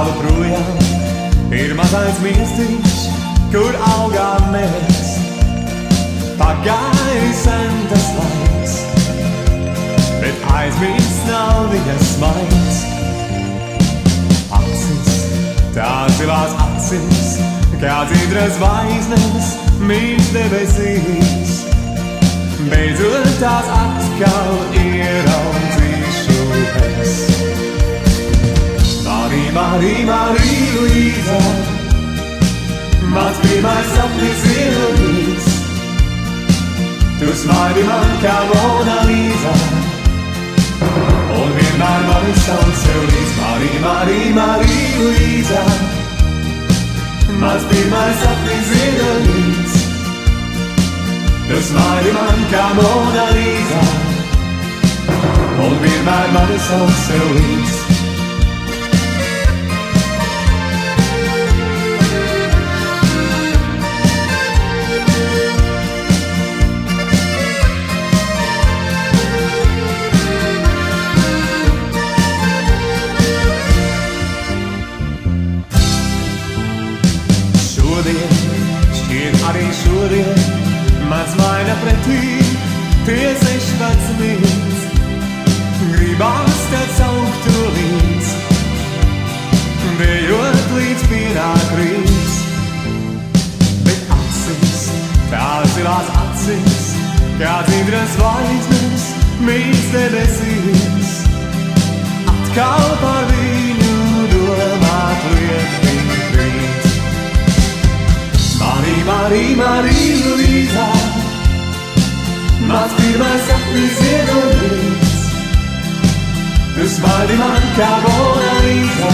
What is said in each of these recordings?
Tālu projām ir mazais miestiņš, kur augām mēs. Pagājis sen tas laiks, bet aizmirsts nav viņas smaids. Acis, tās zilās acis, kā dzidras zvaigznes mīl debesīs. Beidzot tās atkal ieraudzīšu es. Marī, Marī, Marī, Luīza, mans pirmais sapnis ielūdīs. Tu smaidi man kā Mona Lisa, un vienmēr mani sauc sev līdz. Marī, Marī, Marī, Luīza, mans pirmais sapnis ielūdīs. Tu smaidi man kā Mona Lisa, un vienmēr mani sauc sev līdz. Arī šodien mans maina pretī tie 16. Gribās tad saukt to līdz, dejot līdz pienāk rīts. Bet acis, tās zilās acis, kā dzidras zvaigznes mīl debesīs. Atkal par viņu domāt liek krīt. Marī, Marī, Marī, Luīza, mans pirmais sapnis ielūdīs. Tu smaidi man kā Mona Lisa,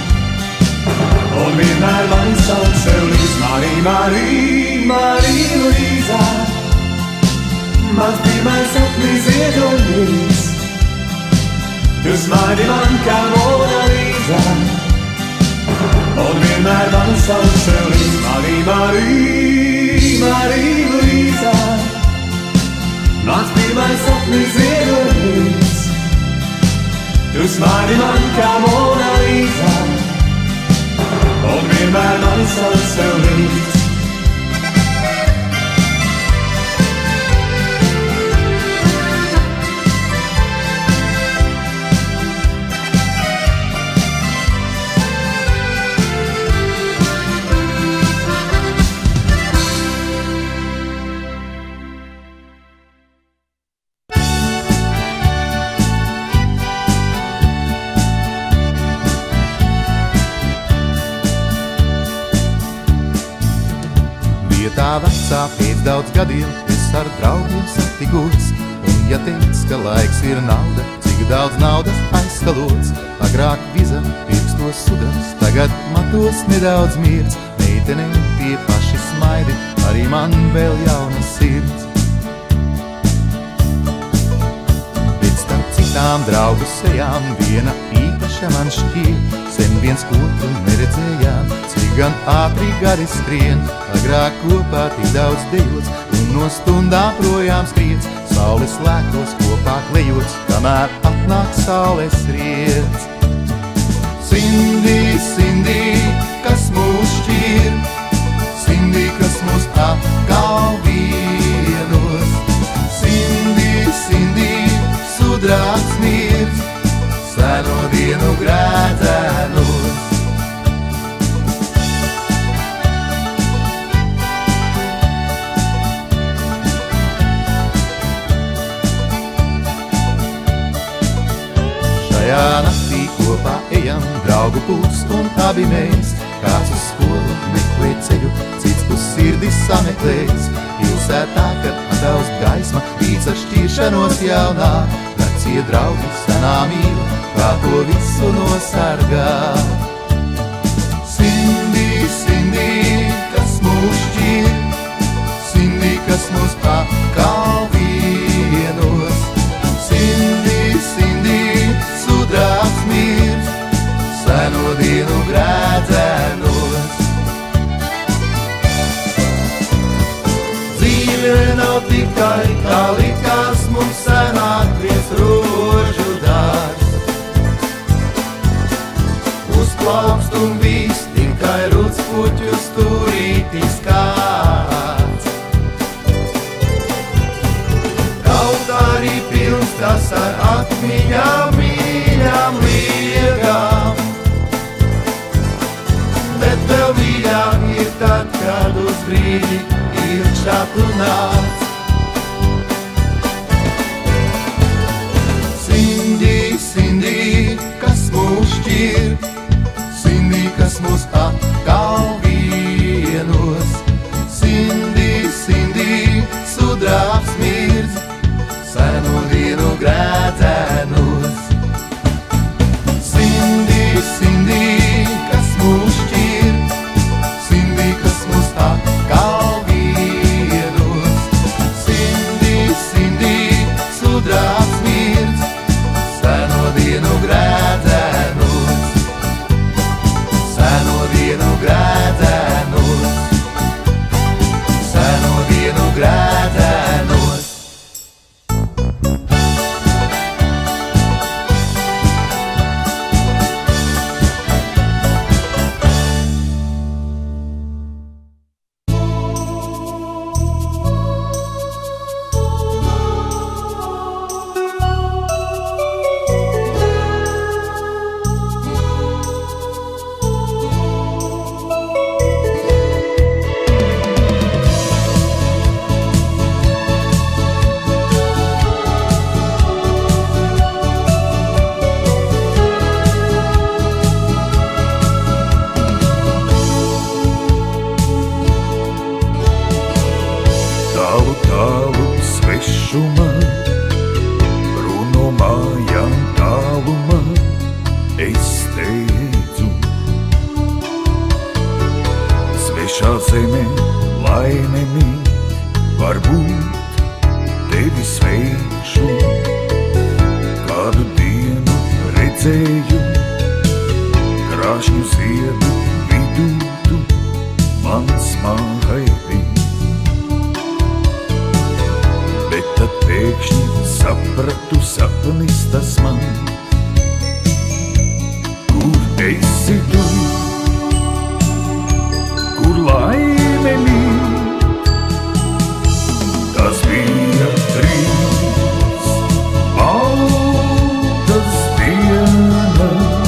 un vienmēr mani sauc sev līdz. Marī, Marī, Marī, Luīza, mans pirmais sapnis ielūdīs. Tu smaidi man kā Mona Lisa, un vienmēr mani sauc sev līdz. Marī, Marī, Marī, Luīza, mans pirmais sapnis ielūdīs. Tu smaidi man kā Mona Lisa, un vienmēr mani sauc sev līdz. Tā vecā pēc daudz gadiem es ar draugiem satikos, un ja teic, ka laiks ir nauda, cik daudz naudas aizskalots. Agrāk viza pirkstos sudrabs, tagad matos nedaudz miers. Meitenēm tie paši smaidi, arī man vēl jauna sirds. Bet starp citām draugu sejām viena īpaša man šķiet. Sen viens otru neredzējām, cik gan ātri gadi skrien. Agrāk kopā tik daudz dejots, un no stundām projām skriets. Saules lēkos kopā klejots, kamēr atnāk saules riets. Sindī, Sindī, kas mūs šķir, Sindī, kas mūs atkal vienos. Sindī, Sindī, sudrāts miers, seno dienu grētēnos. Šajā naktī kopā ejam draugu pūs un abi mēs. Kāds uz skolu meklē ceļu, cits uz sirdi sameklēs. Pilsētā, kad atdaust gaisma, vīc ar šķiršanos jaunā. Vecie draugi senā mīla, kā to visu nosargā. Sindī, Sindī, kas mūs šķir, Sindī, kas mūs atkal vienos. Sindī, Sindī, sudrāts miers, seno dienu grēdzenos. Dzīve nav tikai kā likās mums senāk viens rožu dārs. Uz plaukstu viņām mīļām liekām. Bet vēl mīļāk ir tad, kad uz brīdi iekšā tu nāc. Sindī, Sindī, kas mūs šķir, Sindī, kas mūs atkal vienos. Sindī, Sindī, sudrāps mirdz, seno dienu grēdzēnos. Sindī, Sindī, kas mūs šķir, Sindī, kas mūs atkal vienos. Sindī, Sindī, sudrāps mirdz, seno dienu grēdzēnos. Seno dienu grēdzēnos. Seno dienu grēdzēnos. Tālu, tālu svešumā, brūno mājām tālumā, es steidzu. Svešā zemē laime mīt, varbūt tevi sveikšu. Kādu dienu redzēju, krāšņu ziedu vidū tu mans mājaini. Bet tad pēkšņi sapratu, sapnis tas man. Kur esi tu? Kur laime mīt? Tas bija trīs baltas dienas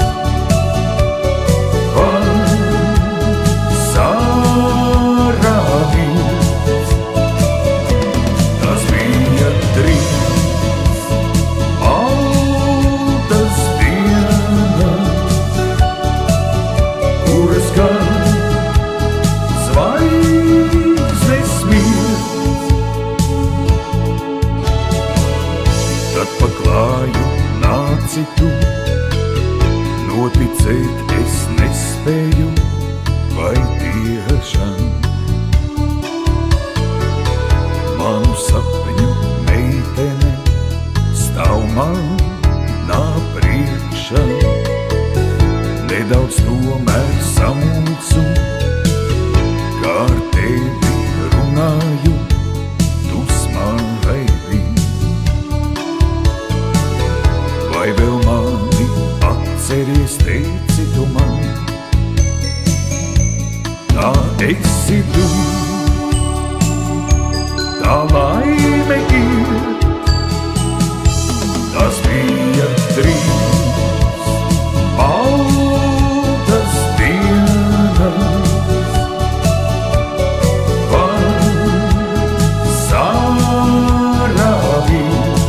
tu, noticēt es nespēju, vai tiešām manu sapņu meitene stāv manā priekšā. Nedaudz tomēr samulcu, kā ar tevi runāju, dusmai vien. Vai vēl mani atceries, teici tu man? Tā esi tu, tā laime ir. Tas bija trīs baltas dienas vasarā vien.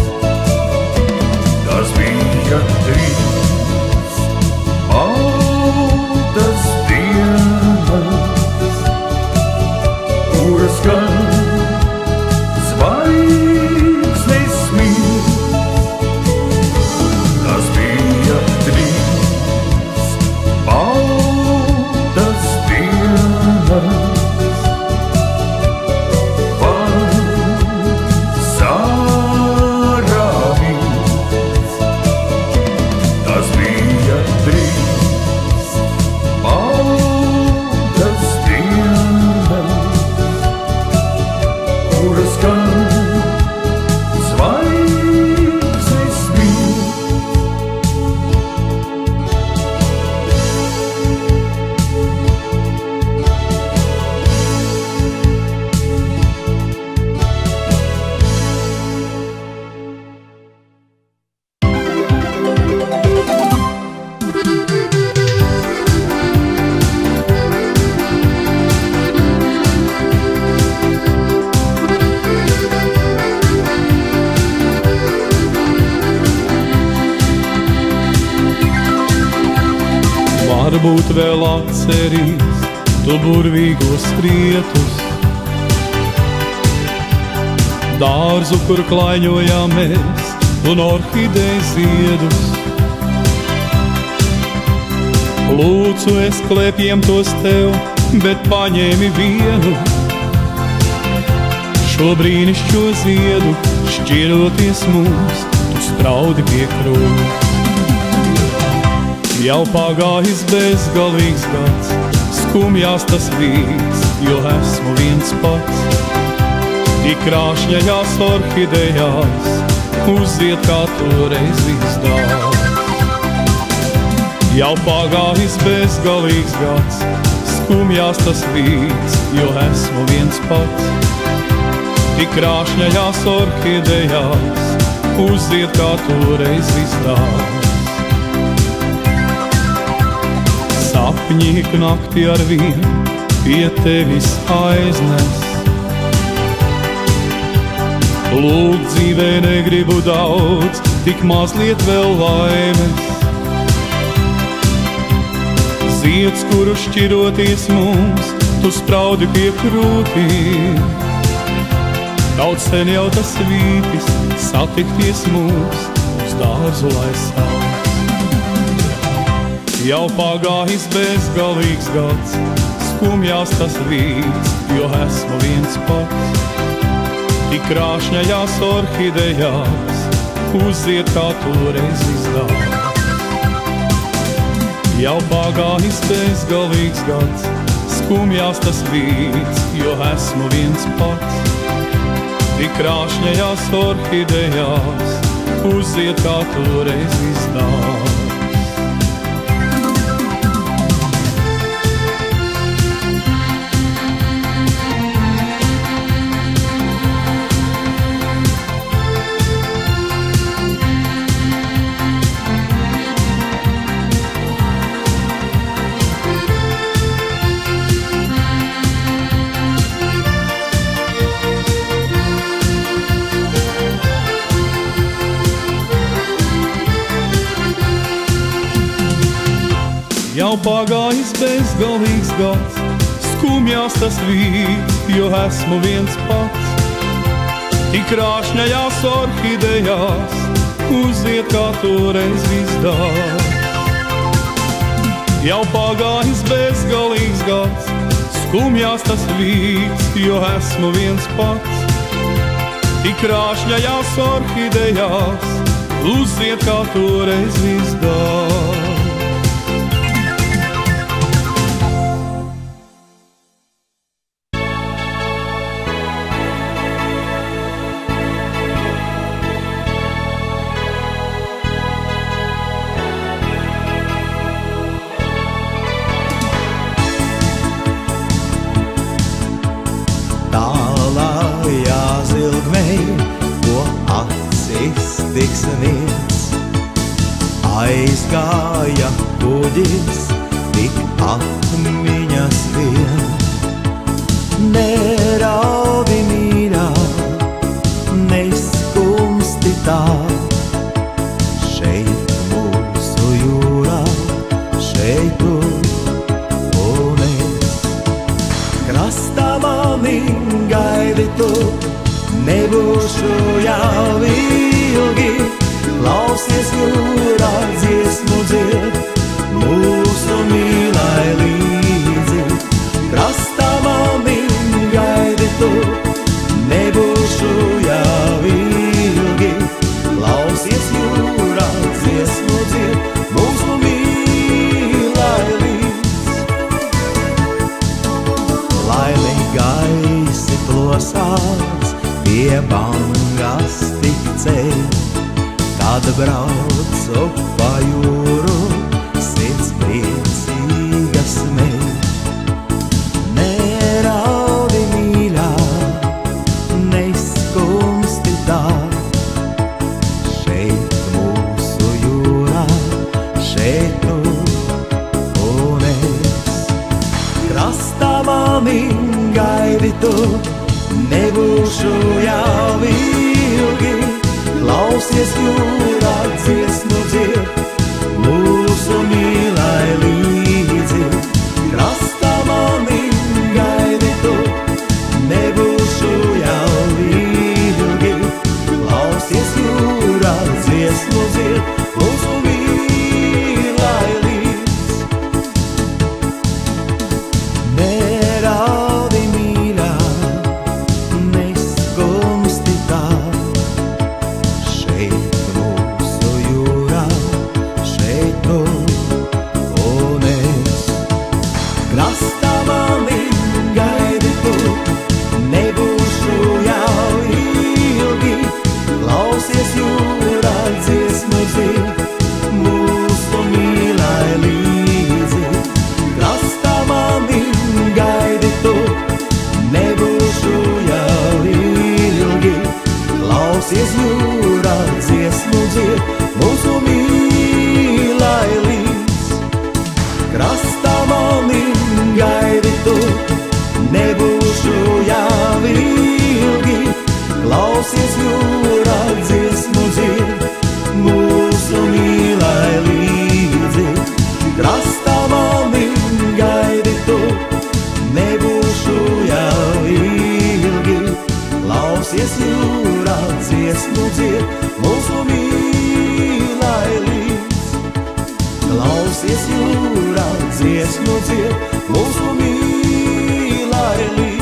Tas bija trīs baltas dienas, kuras gan varbūt vēl atcerīs tu burvīgos rietus, dārzu, kur klaiņojām mēs, un orhidejas ziedus. Lūdzu, es klēpjiem tos tev, bet paņēmi vienu, šo brīnišķo ziedu, šķiroties mums, tu spraudi pie krūma. Jau pagājis bezgalīgs gads, skumjās tas rīts, jo esmu viens pats. Tik krāšņajās orhidejās, uzziet kā toreiz izdās. Jau pagājis bezgalīgs gads, skumjās tas rīts, jo esmu viens pats. Tik krāšņajās orhidejās, uzziet kā toreiz izdās. Sapņi nakti ar vienu pie tevis aiznes. Lūk, dzīvē negribu daudz, tik mazliet vēl laimes. Zieds, kuru šķiroties mums, tu spraudi pie krūtīm. Kaut sen jau tas vītis, satikties mūs, uz dārzu lai sauc. Jau pagājis bezgalīgs gads, skumjās tas rīts, jo esmu viens pats. Tik krāšņajās orhidejās, uzziet kā toreiz izdās. Jau pagājis bezgalīgs gads, skumjās tas rīts, jo esmu viens pats. Tik krāšņajās orhidejās, uzziet kā toreiz izdās. Jau pagājis bezgalīgs gads, skumjās tas rīts, jo esmu viens pats. Tik krāšņajās orhidejās, uzziet kā toreiz izdās. Jau pagājis bezgalīgs gads, skumjās tas rīts, jo esmu viens pats. Tik krāšņajās orhidejās, uzziet kā toreiz izdās. Tālājā zilgmei, ko acis tiks viens, aizgāja kuģis, tik atmiņas vien. Neraudi mīļā, neskumsti tā, šeit mūsu jūrā, šeit tu un es. Krastā mani gaidi tu, nebūšu jau ilgi, klausies jūrā dziesmu dzied, mūsu mīlai līdzi. Krastā mani gaidi tu, nebūšu jau ilgi, klausies jūrā dziesmu dzied, mūsu mīlai līdzi. Laimi gaisi plosās, pie bangas tik ceļ, kad braucu pa jūru, sirds priecīga smeļ. Neraudi mīļā, neskumsti tā, šeit mūsu jūrā, šeit tu un es. Krastā mani gaidi tu, nebūšu jau ilgi, klausies jūrā dziesmu dzied, mūsu mīlai līdzi. dziesmu dzied, mūsu mīlai līdz.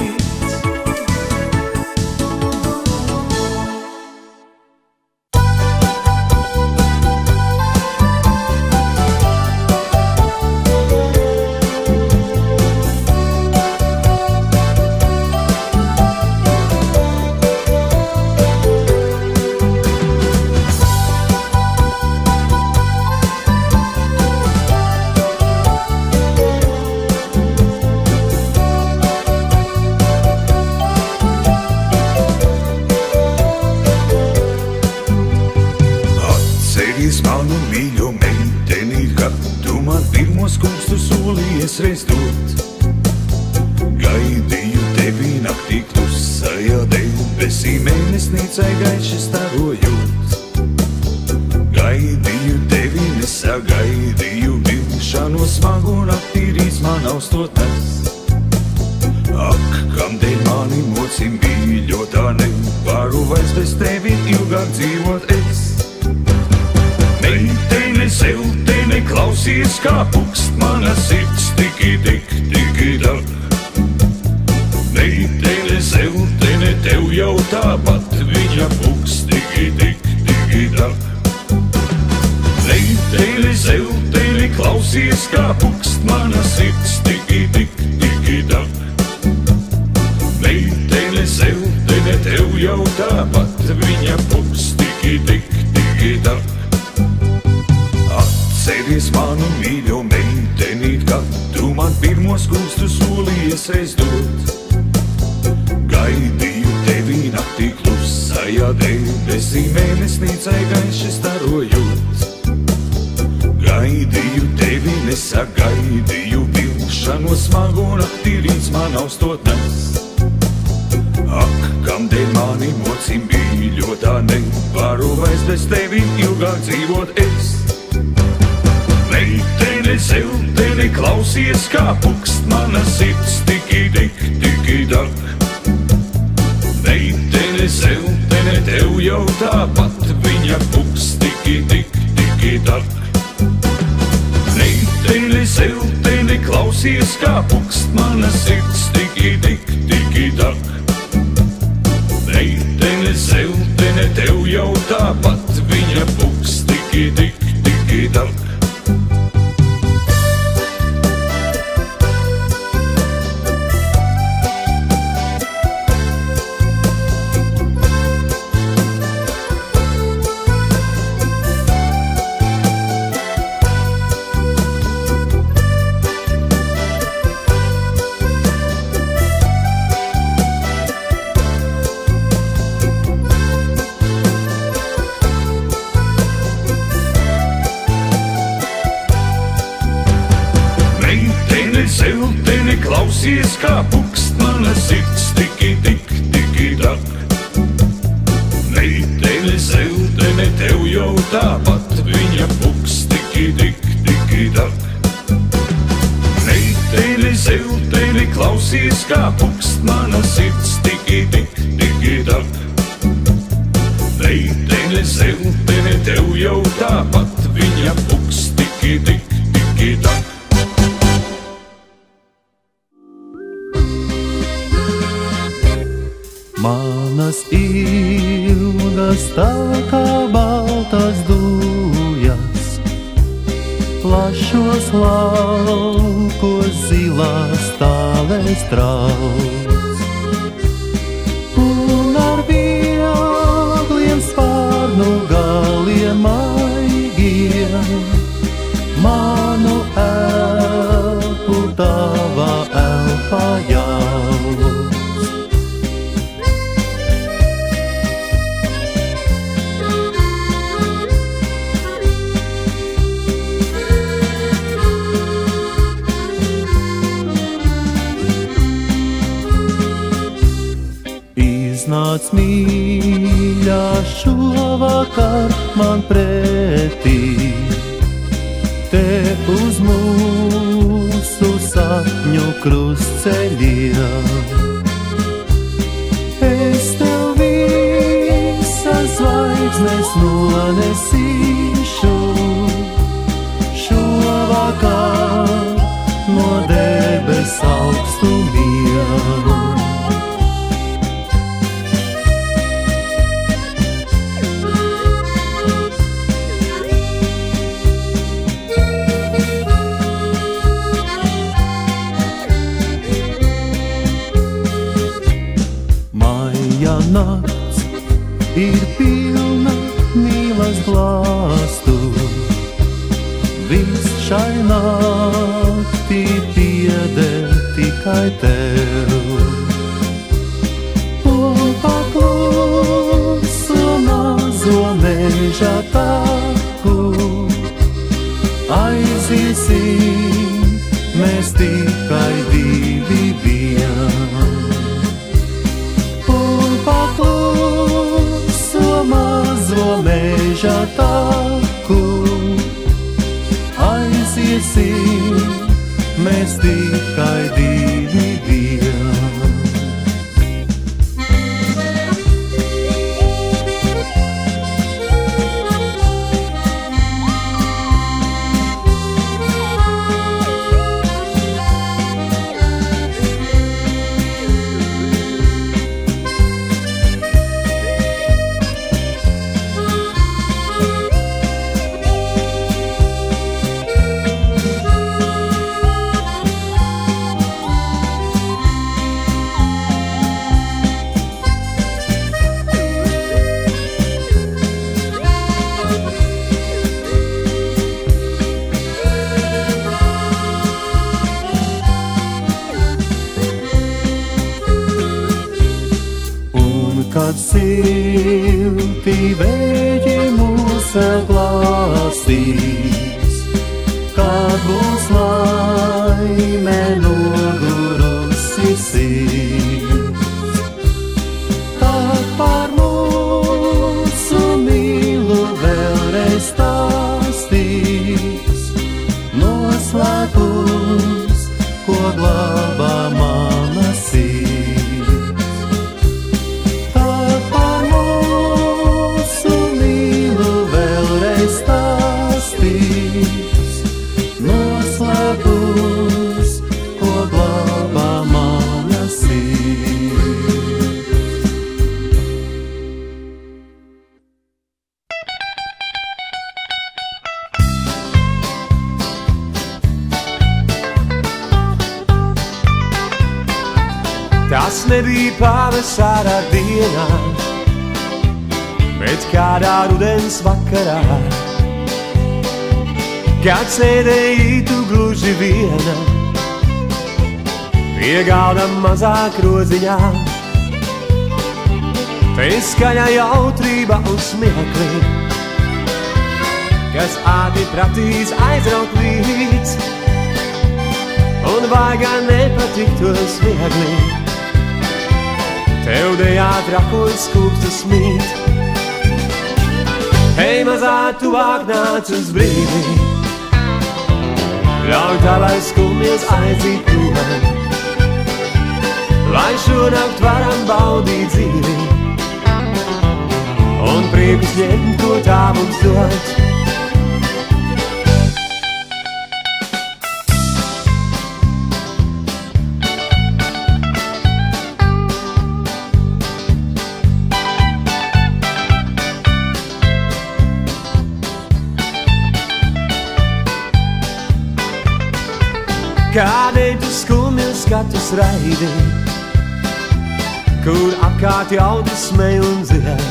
Reiz dot. Gaidīju tevi naktī klusajā debesī, mēnesnīcai gaiši starojot. Gaidīju tevi, nesagaidīju vilšanu smagu naktī rīz man austotnes. Ak, kamdēļ mani mocim mīļotā, nevaru vairs bez tevi ilgāk dzīvot es. Meitene, zeltene, klausies, kā pukst mana sirds, tiki tik, tiki tak. Meitene, zeltene, tev jau tāpat viņa pukst, tiki tik, tiki tak. Meitene, zeltene, klausies, kā pukst mana sirds, tiki tik, tiki tak. Meitene, zeltene, tev jau tāpat viņa pukst, tiki tik, tiki tak. Atceries manu mīļo meitenīt, kad tu man pirmos kūstus solījies reiz dot. Gaidīju tevi naktī klusajā debesī, mēnesnīcai gaiši starojot. Gaidīju tevi, nesagaidīju vilšanu smagu naktī rīz man austotnes. Ak, kamdēļ mani mocim mīļotā, nevaru vairs bez tevi ilgāk dzīvot es. Meitene, zeltene, klausies, kā pukst mana sirds, tiki tik, tiki tak. Meitene, zeltene, tev jau tāpat viņa pukst, tiki tik, tiki tak. Meitene, zeltene, klausies, kā pukst mana sirds, tiki tik, tiki tak. Meitene, zeltene, tev jau tāpat viņa pukst, tiki tik, tiki tak. Zeltene, klausies, kā pukst mana sirds, tiki tik, tiki tak. Meitene, zeltene, tev jau tāpat viņa pukst, tiki tik, tiki tak. Meitene, zeltene, klausies, kā pukst mana sirds, tiki tik, tiki tak. Meitene, zeltene, tev jau tāpat viņa pukst, tiki tik, tiki tak. Manas ilgas tā kā baltas dūjas, plašos laukos zilās tālēs trauc. Un ar viegliem spārnu galiem maigiem manu elpu tavā elpā jauc. Iznāc mīļā šovakar man pretī, te uz mūsu sapņu krustceļiem. Es tev visas zvaigznes nonesīšu šovakar silti vēji mūs glāstīs, kad būs laime nogurusi sirds. Tad par mūsu mīlu vēlreiz stāstīs, noslēpums, ko glābā mana sirds. Tad par mūsu mīlu vēlreiz stāstīs, noslēpums, ko glābā mana sirds. Tas nebija pavasara dienā, bet kādā rudens vakarā, kad sēdēji tu gluži viena pie galda mazā kroziņā. Te skaņa jautrība un smiekli, kas ātri prasīs aizraut līdz, un vaiga nepatiktos viegli. Tev dejā trakojas skūpstas mīt. Hei, mazā, tuvāk nāc uz brīdi, ļauj tavai skumjas aiziet prom, lai šonakt varam baudīt dzīvi un priekus ņemt, ko tā mums dod. Kādēļ tu skumjas skatus raidi, kur apkārt jautri smej un dzied,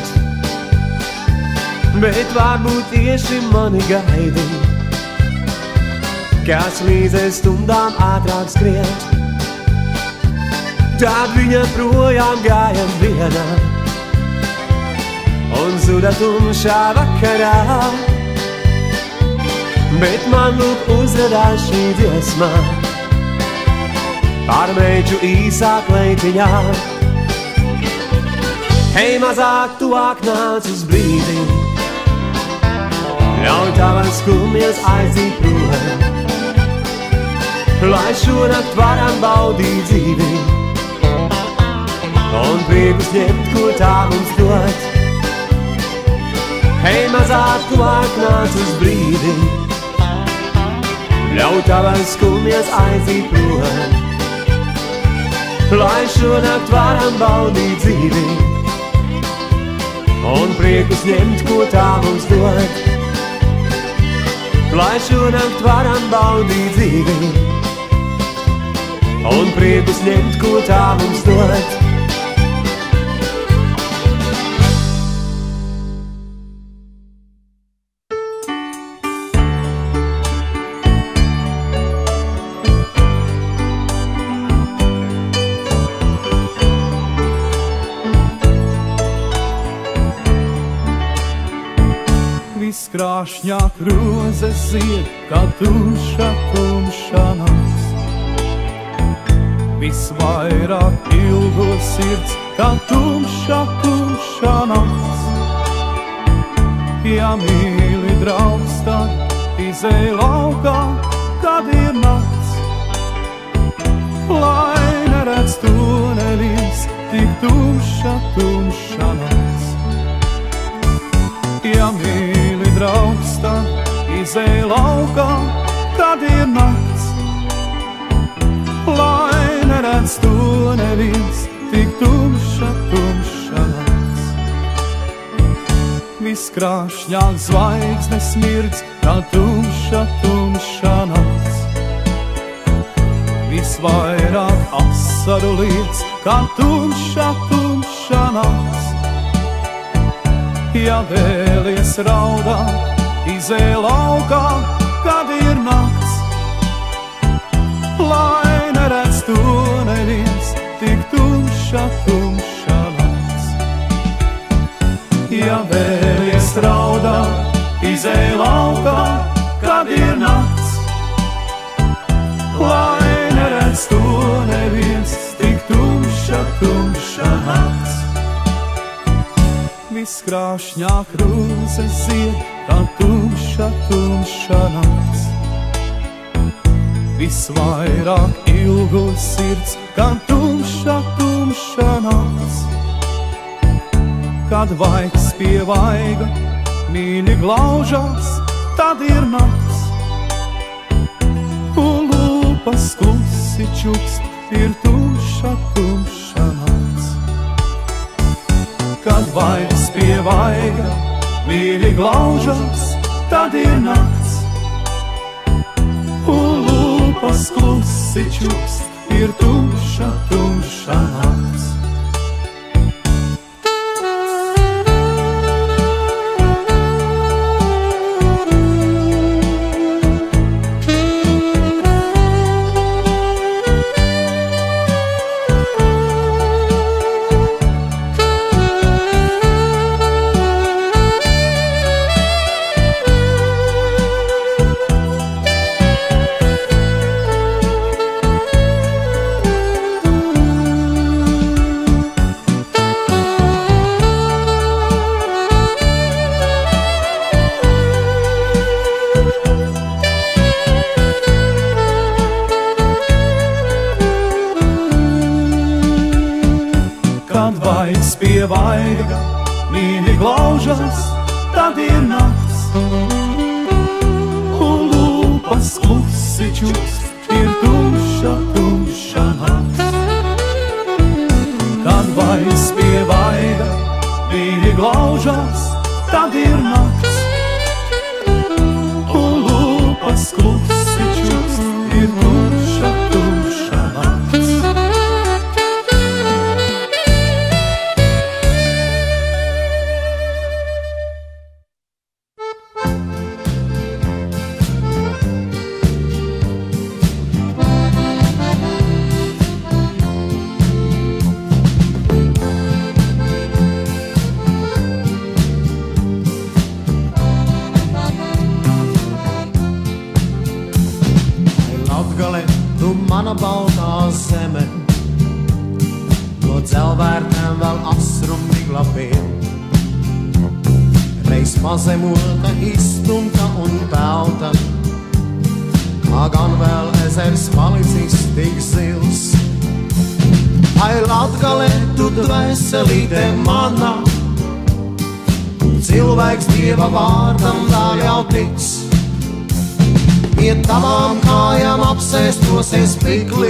bet varbūt tieši mani gaidi, kas līdzēs stundām ātrāk skriet. Tad viņa projām gāja vienā un zuda tumšā vakarā, bet man lūk uzradās šī dziesmā par meiču īsā kleitiņā. Hei, mazāk, tuvāk nāc uz brīdi, ļauj tavas skumjas aiziet prom, lai šonakt varam baudīt dzīvi un priekus ņemt, ko tā mums dod. Hei, mazāk, tuvāk nāc uz brīdi, ļauj tavas skumjas aiziet prom, lai šonakt varam baudīt dzīvi un priekus ņemt, ko tā mums dod. Lai šonakt varam baudīt dzīvi un priekus ņemt, ko tā mums dod. Krāšņāk rozes zied, kā tumša, tumša nakts. Visvairāk ilgo sirds, kā tumša, tumša nakts. Ja mīli draugs, tad izej laukā, kad ir nakts. Lai neredz to neviens, tik tumša, tumša nakts. Ja mīli draugs, tad izej laukā, kad ir nakts. Lai neredz to neviens, tik tumša, tumša nakts. Viskrāšņāk zvaigznes smirdz, kā tumša, tumša nakts. Visvairāk asaru liec, kā tumša, tumša nakts. Ja vēlies raudāt, izej laukā, kad ir nakts. Lai neredz to neviens, tik tumša, tumša nakts. redzē laukā, kad ir nakts. Lai neredz to neviens, tik tumša, tumša nakts. Viss krāšņā krūze zied, kā tumša, tumša nakts. Visvairāk ilgo sirds, kā tumša, tumša nakts. Kad vaigs pie vaiga mīļi glaužās, tad ir nakts. Un lūpas klusi čukst, ir tumša, tumša nakts. Kad vaigs pie vaiga mīļi glaužās, tad ir nakts. Un lūpas klusi čukst, ir tumša, tumša nakts. Pie vaiga mīļi glaužās, tad ir nakts. Un lūpas klusi čukst, ir tumša, tumša nakts. Kad vaigs pie vaiga mīļi glaužās, tad ir nakts. Un lūpas klusi čukst, ir tumša, tumša nakts. Mana baltā zeme, no dzelvērtēm vēl asrumi glabiem. Reiz pazemota, izstumta un pelta, kā gan vēl ezers palicis tik zils. Ai, Latgale, tu dvēselīte mana, cilvēks Dieva vārdam vēl jau tic. Pie tavām kājām apsēstosies pikli,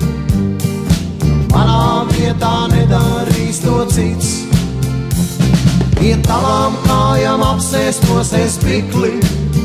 manā vietā nedarīs to cits. Pie tavām kājām apsēstosies pikli,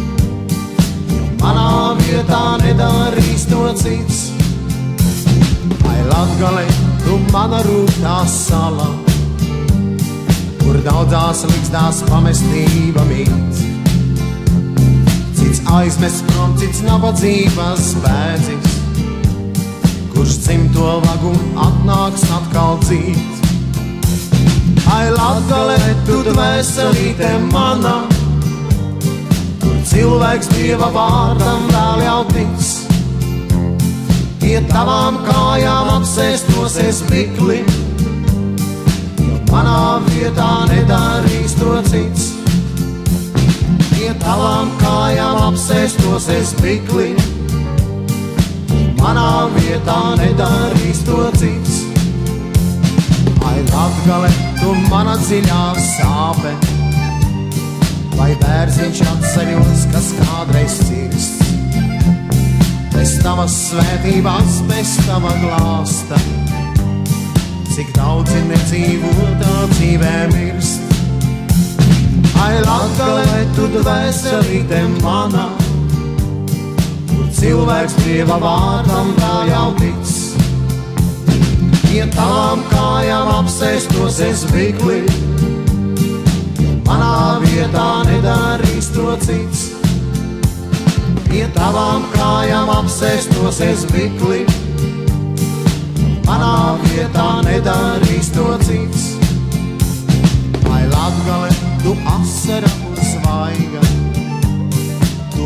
manā vietā nedarīs to cits. Ai, Latgale, tu mana rūgtā sala, kur daudzās likstās pamestība mīt. Cits aizmest prom, cits nabadzības bēdzis, kurš dzimto vagu atnāks atkal dzīt. Ai, Latgale, tu dvēselīte mana, kur cilvēks Dieva vārdam vēl jau tic. Pie tavām kājām apsēstosies pikli, jo manā vietā nedarīs to cits. Pie tavām kājām apsēstosies pikli, manā vietā nedarīs to cits. Ai, Latgale, tu mana dziļā sāpe, vai bērziņš atceļos, kas kādreiz cirsts. Bez tavas svētībās, bez tava glāsta, cik daudzi nedzīvotā dzīvē mirst. Ai, Latgale, tu dvēselīte mana, kur cilvēks Dieva vārdam vēl jau tic. Pie tavām kājām apsēstosies pikli, manā vietā nedarīs to cits. Pie tavām kājām apsēstosies pikli, manā vietā nedarīs to cits. Ai, Latgale, tu asara un svaiga,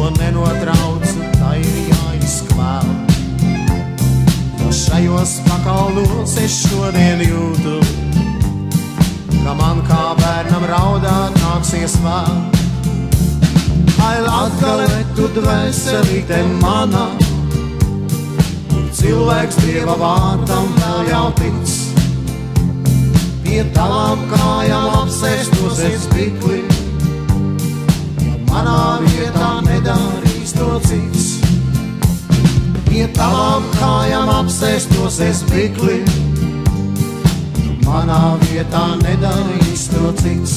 to nenotraucu, tā ir jāizkvēl. Jo šajos pakalnos es šodien jūtu, ka man kā bērnam raudāt nāksies vēl. Ai, Latgale, tu dvēselīte mana, un cilvēks Dieva vārdam vēl jau tic. Pie tavām kājām apsēstos es bikli, ja manā vietā nedarīs to cits. Pie tavām kājām apsēstos es bikli, ja manā vietā nedarīs to cits.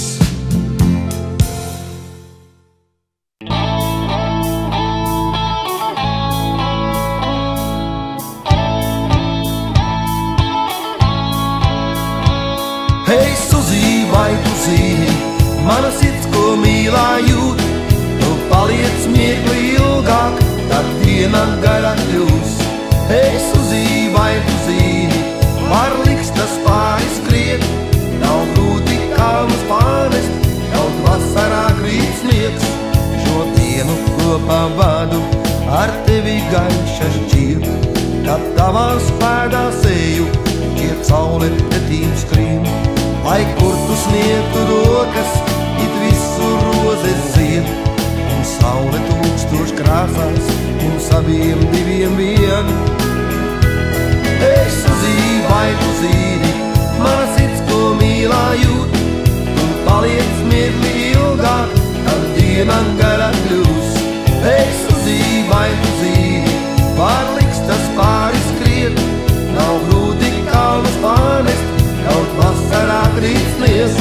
Hei, Suzī, vai tu zini, mana sirds, ko mīlā jūt, tu paliec mirkli ilgāk, tad diena gara kļūs. Hei, Suzī, vai tu zini, var likstas pāriskriet, nav grūti kalnus pārnest, kaut vasarā krīt sniegs. Šo dienu kopā vadu, ar tevi gaiša šķiet, kad tavās pēdās eju, šķiet saule pretīm skrien. Lai kur tu sniegtu rokas, it visur rozes zied, un saule tūkstoš krāsās, mums abiem diviem vien. Ei, Suzī, vai tu zini, mana sirds, ko mīlā jūt, tu paliec mirkli ilgāk, tad diena gara kļūs. Ei, Suzī, vai tu zini, var likstas pāriskriet, nav grūti kalnus pārnest, kaut vasarā krīt sniegs.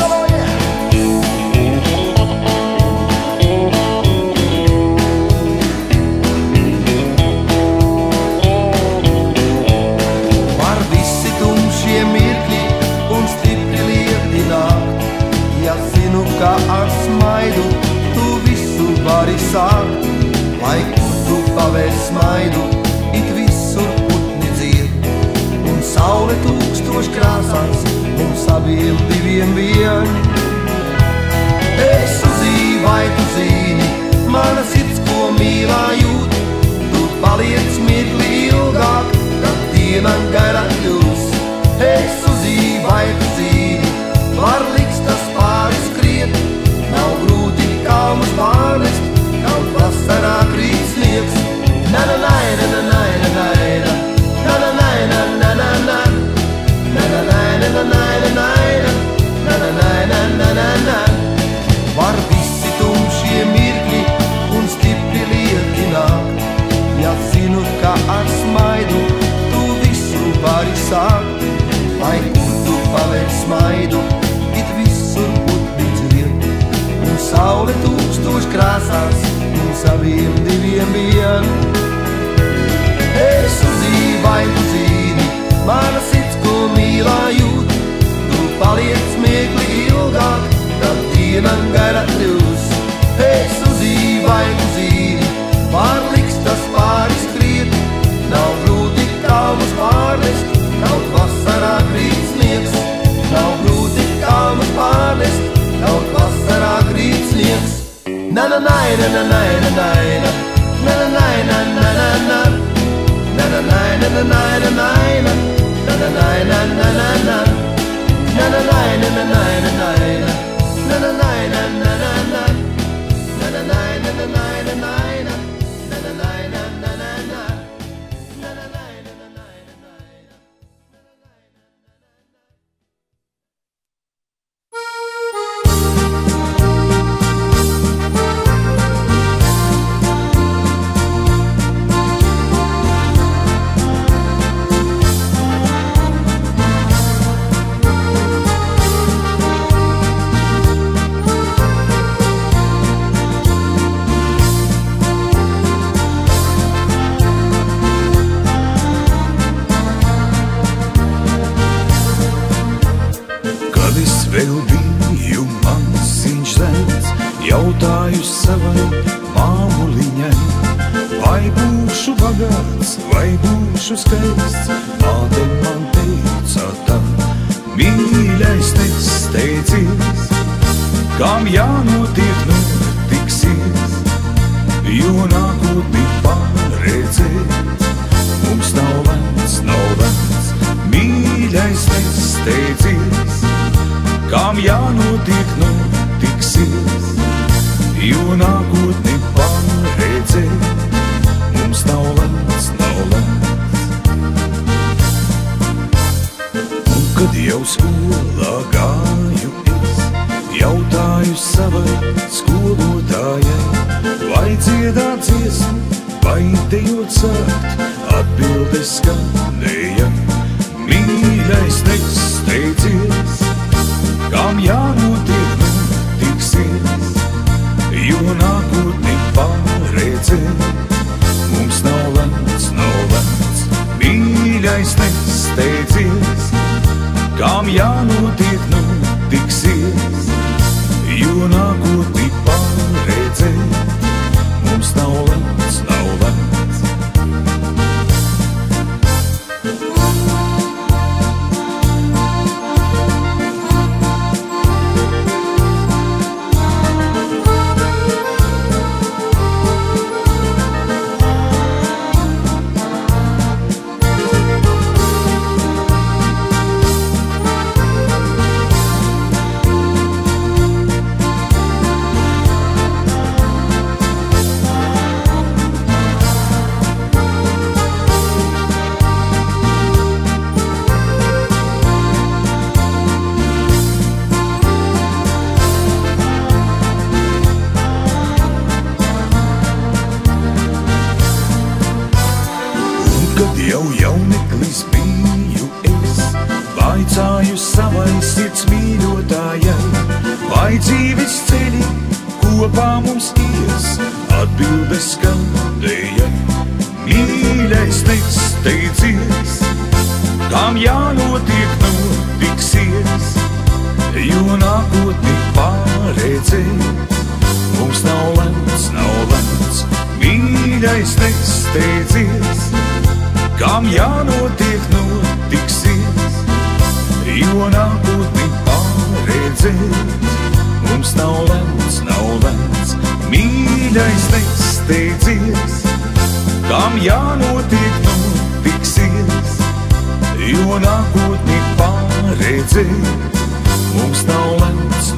Var visi tumšie mirkļi un stipri lieti nākt, ja zinu, ka ar smaidu tu visu vari sākt. Lai kur tu pavēr smaidu, it visur putni dzied, un saule tūkstoš krāsās, mums abiem diviem vien. Ei, Suzī, vai tu zini, mana sirds, ko mīlā jūt, tu paliec mirkli ilgāk, tad diena gara kļūs. Ei, Suzī, vai tu zini, var likstas pāriskriet, nav grūti kalnus pārnest, kaut vasarā krīt sniegs. Na-na-nai, na-na-nai, na-nai, na-na-nai, na-na-nai, var visi tumšie mirkļi un stipri lieti nākt, ja zinu, ka ar smaidu tu visu vari sākt. Lai kur tu pavēr smaidu, it visur putni dzied, un saule tūkstoš krāsās, mums abiem diviem vien. Ei, Suzī, vai tu zini, mana sirds, ko mīlā jūt, tu paliec mirkli ilgāk, tad diena gara kļūs. Ei, Suzī, vai tu zini, var likstas pāriskriet, nav grūti kalnus pārnest, kaut vasarā krīt sniegs. Nav grūti kalnus pārnest, kaut vasarā krīt sniegs. Na-na-nai, na-na-nai, na-nai, na-na-nai, na-na-nai, na-na-nai, na-na-nai, na-na-nai, na-na-nai, na-na-nai, na-na-nai, na-na-nai, na-na-nai, na-na-nai, na-na-nai, na-na-nai, na-na-nai, na-na-nai, na-na-nai, na-na-nai. Vēl biju maziņš zēns, jautāju savai māmuliņai, vai būšu bagāts, vai būšu skaists. Māte man teica tā, mīļais, nesteidzies, kam jānotiek notiksies, jo nākotni paredzēt. Mums nav lemts, mīļais nesteidzies, kam jānotiek, notiksies, jo nākotni paredzēt. Mums nav lemts. Un kad jau skolā gāju es, jautāju savai skolotājai, vai dziedāt dziesmu, vai dejot sākt, atbildes skanēja: mīļais nesteidzies, kam jānotiek, notiksies, jo nākotni paredzēt. Mums nav lemts, mīļais nesteidzies, kam jānotiek, notiksies, jo nākotni paredzēt. Mums nav lemts. Kad jau jauneklis biju es, vaicāju savai sirds mīļotājai, vai dzīves ceļi kopā mums ies, atbildes skanēja: mīļais nesteidzies, kam jānotiek, notiksies, jo nākotni paredzēt. Mums nav lemts, mīļais nesteidzies, kam jānotiek, notiksies, jo nākotni paredzēt. Mums nav lemts, mīļais nesteidzies, kam jānotiek, notiksies, jo nākotni paredzēt. Mums nav lemts,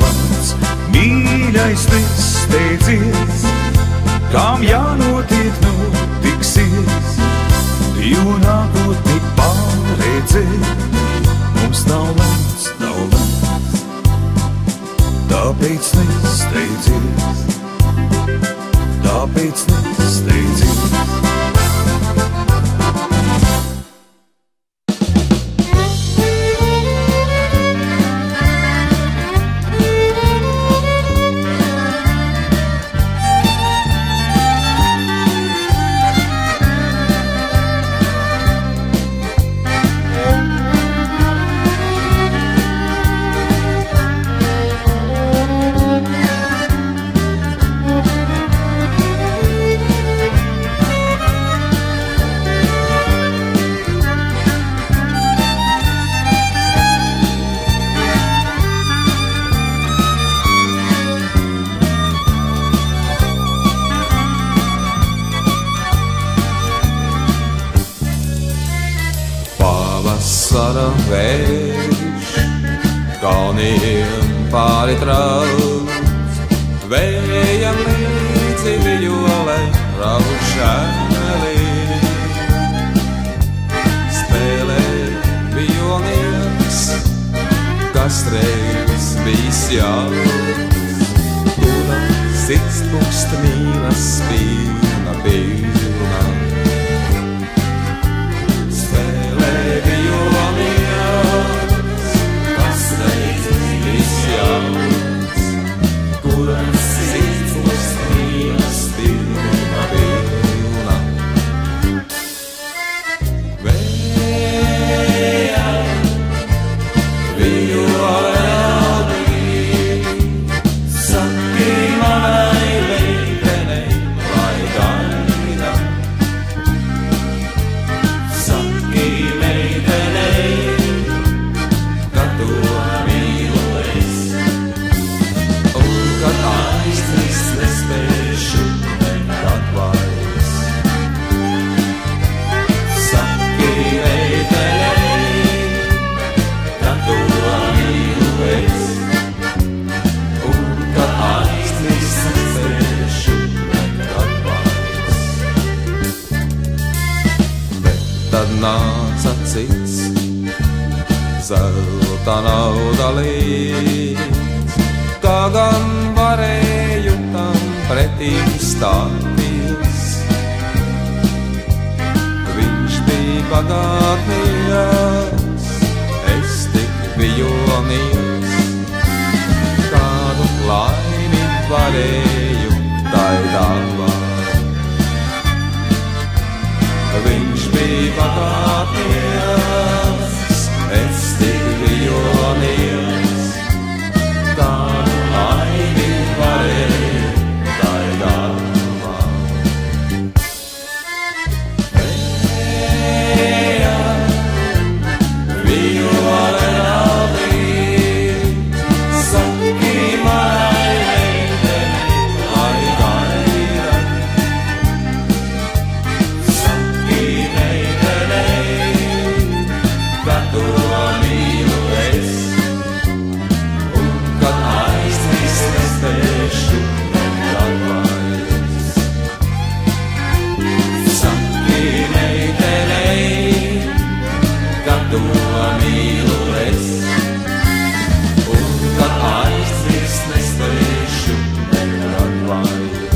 mīļais nesteidzies, kam jānotiek, notiksies, jo nākotni paredzēt. Mums nav lemts. Tāpēc nesteidzies. Vasara vējš kalniem pāri trauc, vējam līdzi vijole raušēlī. Spēlē vijolnieks, kas reiz bijis jauns, kura sirds plūst mīlas pilna pilna. Saki manai meitenei, lai nāca cits, zelta nauda līdz, kā gan varēju tam pretīm stāties. Viņš bija bagātnieks, es tik biju nieks, kādu laimi varēju tai dāvāt. Viņš bija bagātnieks, es tik biju nieks, kādu laimi varēju tai dāvāt. Eja, viole rādīt, saki manai meitenei, lai gaida. Saki meitenei, ka to mīlu es, un kad aizmirst nespēšu nekad vairs. Saki meitenei, ka to mīlu es, un kad aizmirst nespēšu nekad vairs.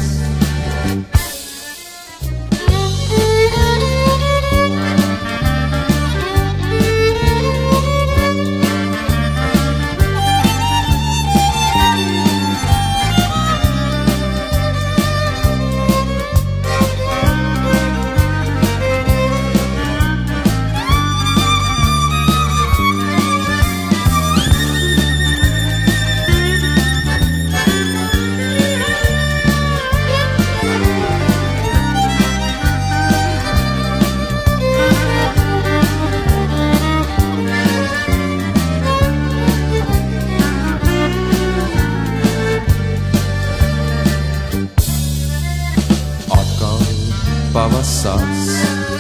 Atkal pavasars,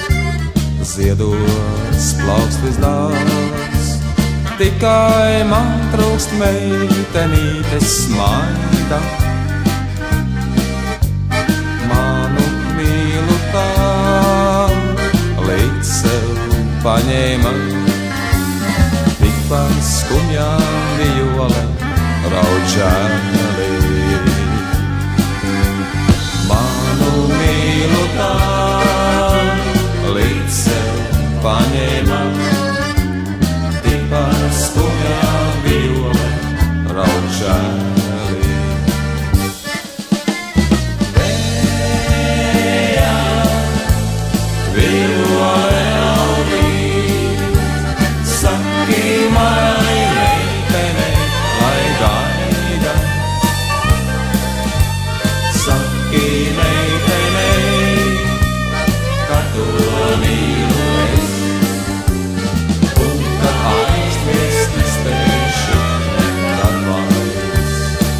ziedos plaukstis dārs, tikai man trūkst meitenītes smaida. Manu mīlu tā, līdz sev paņēma, tik par skumjām viole raučēlī. Manu mīlu tā, līdz sev paņēma, tik par skumjām viole raučēlī. Eja, viole rādīt, saki manai meitenei, lai gaida. Saki meitenei, ka to mīlu es, un kad aizmirst nespēšu nekad vairs.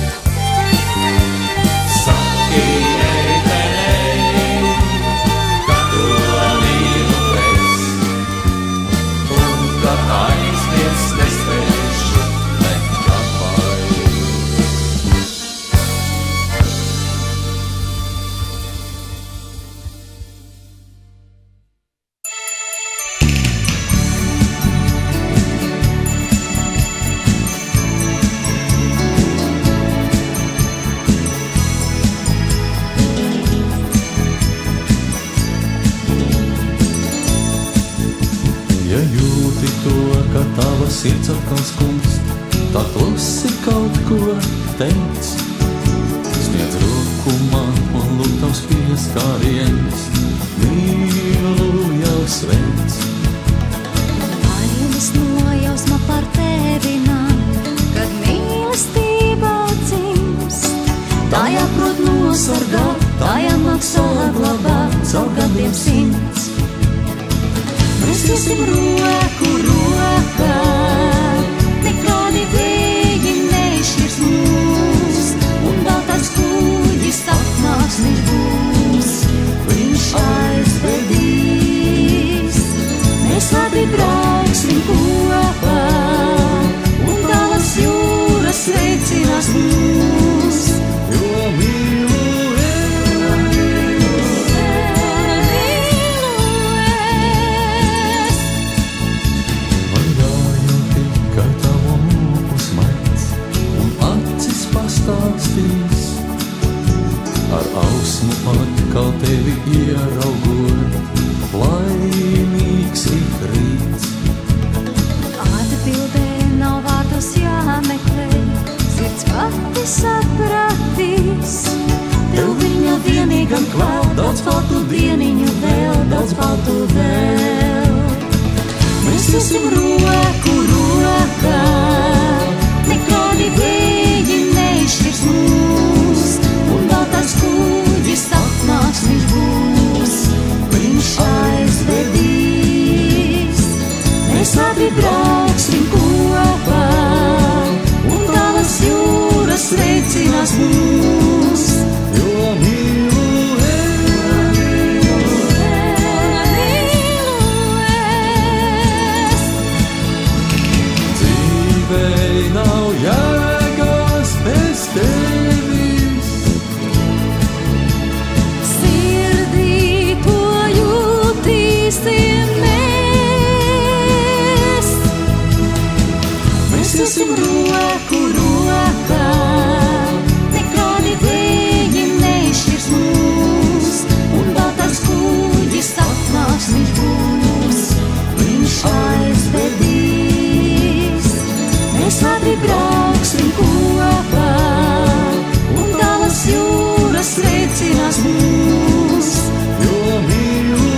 Saki meitenei, ka to mīlu es, un kad aizmirst nespēšu nekad vairs. Ja jūti to, ka tava sirds atkal skumst, tad klusi kaut ko teic. Sniedz roku man un lūk tavs pieskāriens, mīlu jau sveic. Ainas nojausma par tevi nāk, kad mīlestība dzimst. Tajā prot nosargāt, tajā māk saglabāt caur gadiem 100. Mēs iesim roku rokā, nekādi vēji nešķirs mūs, un baltais kuģis atnāks viņš būs, viņš aizvedīs. Mēs abi brauksim kopā, un tālas jūras sveicinās mūs, jo mīlu es. ieraugot, laimīgs ik rīts. Atbildē nav vārdos jāmeklē, sirds pati sapratīs. Tev viņa vienīgam klāt, daudz baltu dieniņu vēl, daudz baltu vēl. Mēs esam roku rokā, nekādi vēji neizšķirs mūs, un vēl tāds kuģis atnāks viņš būs, viņš aizvedīs. Mēs ātri brauksim kopā, un tālas jūras veicinās mūs, Jo mīlu dzīvei nav jēgas bez tevis. sirdī to jūtīsim mēs. Mēs esam roku rokā, nekādi vēji neizšķirs mūs, un vēl tāds kuģis atnāks viņš būs, viņš aizvedīs. Mēs ātri brauksim kopā, un tālas jūras veicinās mūs, Jo mīlu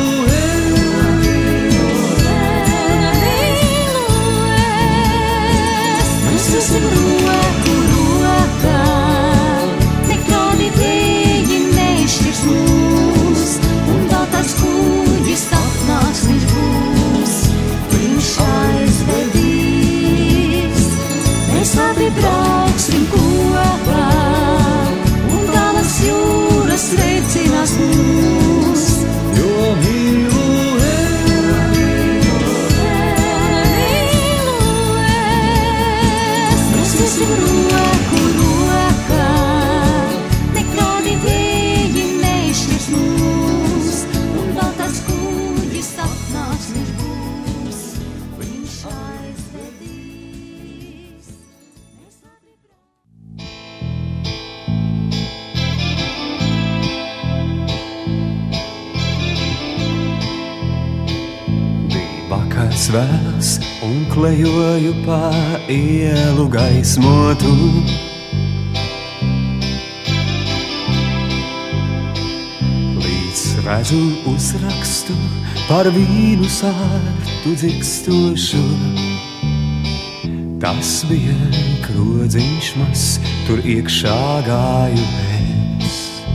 mēs esam roku rokā, nekādi vēji neizšķirs mūs, un vēl tāds kuģis atnāks viņš būs, viņš aizvedīs. Mēs ātri brauksim kopā, un tālas jūras veicinās mūs, Jo mīlu mēs esam roku rokā, nekādi vēji neizšķirs mūs, un vēl tāds kuģis atnāks viņš būs, viņš aizvedīs. Mēs ātri Bija vakars vēls un klejoju pa ielu gaismotu. Līdz redzu uzrakstu par vīnu sārtu dzikstošu. Tas bija krodziņš mas, tur iekšā gāju es.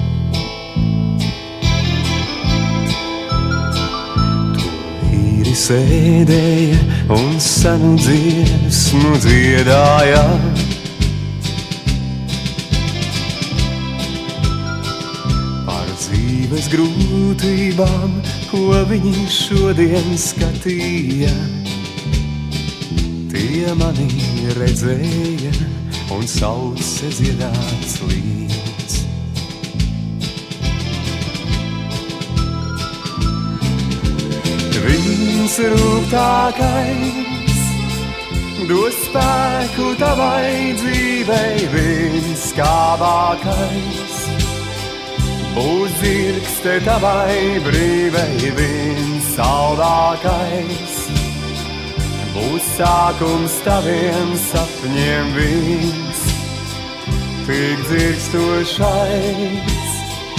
Sēdēja un senu dziesmu dziedāja. Par dzīves grūtībām, ko viņi šodien skatīja. Tie mani redzēja un sauce dziedāts līdz. Viņš rūgtākais dos spēku tavai dzīvei, viņš skābākais būs zirgste tavai brīvei, viņš saldākais būs sākums taviem sapņiem, viņš tik dzirgstošais.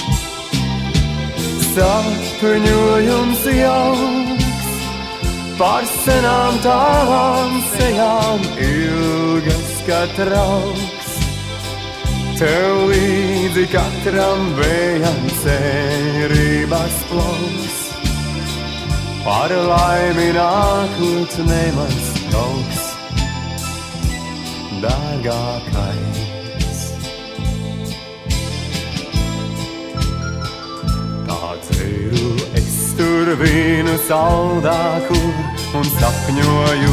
Sapņojums jauks par senām tavām sejām, ilgas kā trauks, tev līdzi katram vējam cerības plauks. Par laimi nākotnē mans tauks, dārgākais. Tā dzeru es tur vīnu saldāku un sapņoju.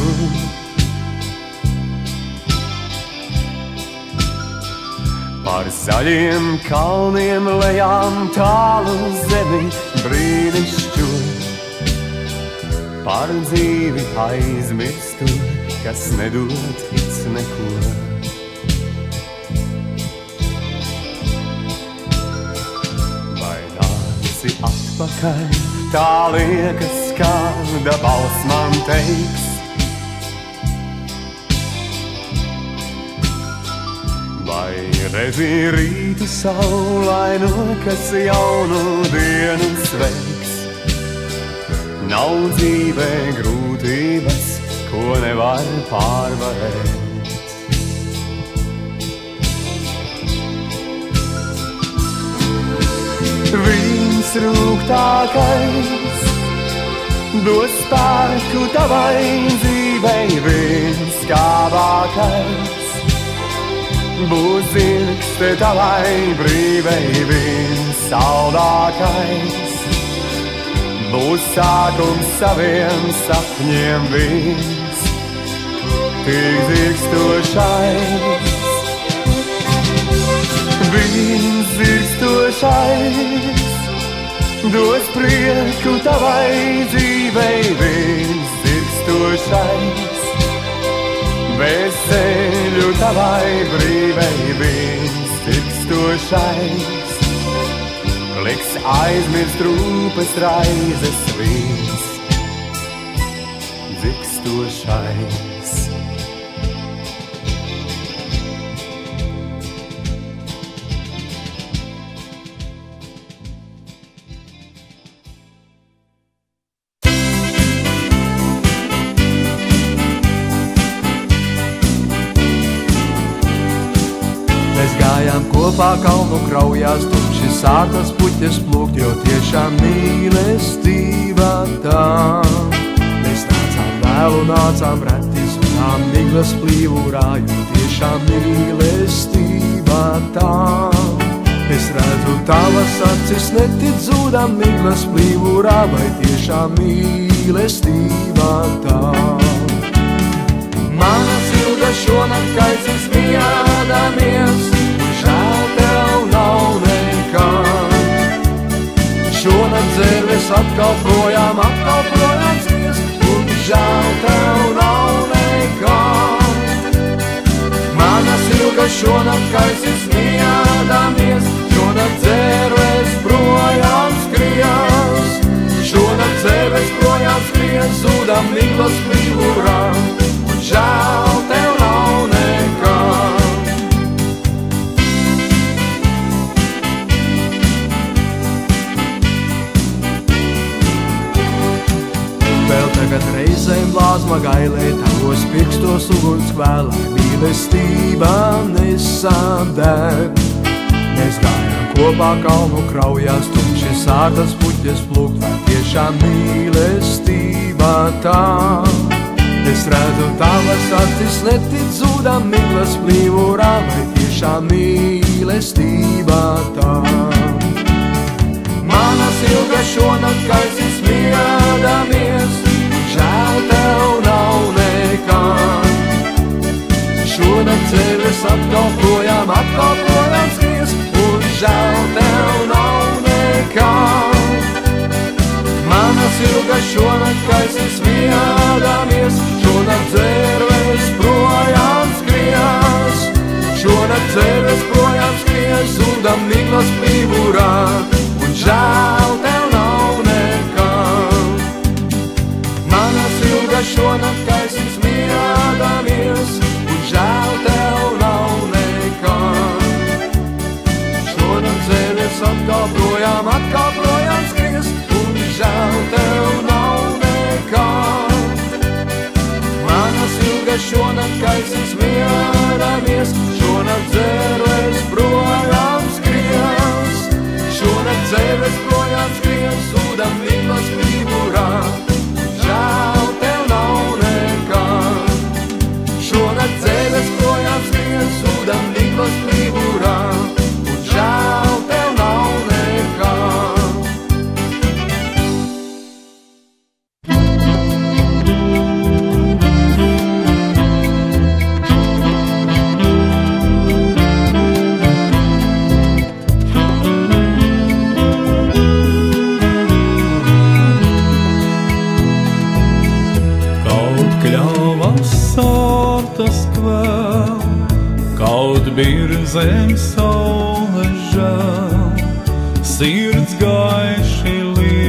Par zaļiem kalniem lejām tālu zemi brīnišķu. Par dzīvi aizmirstu, kas nedod it neko. Vai nāksi atpakaļ atpakaļ, tā liekas, kāda balss man teiks. Vai redzi rītu saulaino, kas jaunu dienu sveiks? Nav dzīvē grūtības, ko nevar pārvarēt. Viņš rūgtākais dos spēku tavai dzīvei, viņš skābākais būs zirgste tavai brīvei, viņš saldākais būs sākums saviem sapņiem, viņš tik zirgstošais. Viņš zirgstošais dos prieku tavai dzīvei, viņš zirgstošais veseļu tavai brīvei, viņš zirgstošais liks aizmirst rūpes raizes, viņš zirgstošais. Kopā kalnu kraujās tumši sātas puķes plūkt, jo tiešām mīlestība tā. Mēs nācām vēlu, nācām reti, zunām miglas plīvūrā, jo tiešām mīlestība tā. Es redzu tavas acis, netic zūdām miglas plīvūrā, vai tiešām mīlestība tā. Manas ilgas šonakt kaisas bijādāmies, žēl tev nav nekā. Šonakt dzērves atkal projām skries, un žēl tev nav nekā. Manas ilgas šonakt kaisas bijādāmies, šonakt dzērves projām skries. Šonakt dzērves projām skries, zūdam miglas plīvūrā, un žēl tev nav nekā. Vēl tagad reizēm blāzma gailē, tavos pirkstos uguns kvēlē, mīlestība nesādēk. Mēs gājām kopā kalnu kraujās, tumši sārtas puķes plūkt, vai tiešām mīlestība tā. Es redzu tavas acis, netic zūdām miglas plīvūrā, vai tiešām mīlestība tā. Manas ilgas šonakt kaisas bijādāmies, žēl tev nav nekā. Šonakt dzērves atkal projām skries, un žēl tev nav nekā. Manas ilgas šonakt kaisas bijādāmies, šonakt dzērves projām skries. Šonakt dzērves projām skries, zūdam miglas plīvūrā, un žēl tev nav nekā. Manas ilgas šonakt kaisas bijādāmies, un žēl tev nav nekā. Šonakt dzērves atkal projām skries, un žēl tev nav nekā. Manas ilgas šonakt kaisas bijādāmies, šonakt dzērves projām skries. Šonakt dzērves projām skries, zūdam miglas plīvūrā, žēl tev nav nekā. Šonakt dzērves projām skries, zūdam miglas plīvūrā, un žēl tev nav nekā. Zem saules žēl, sirds gaiši liek.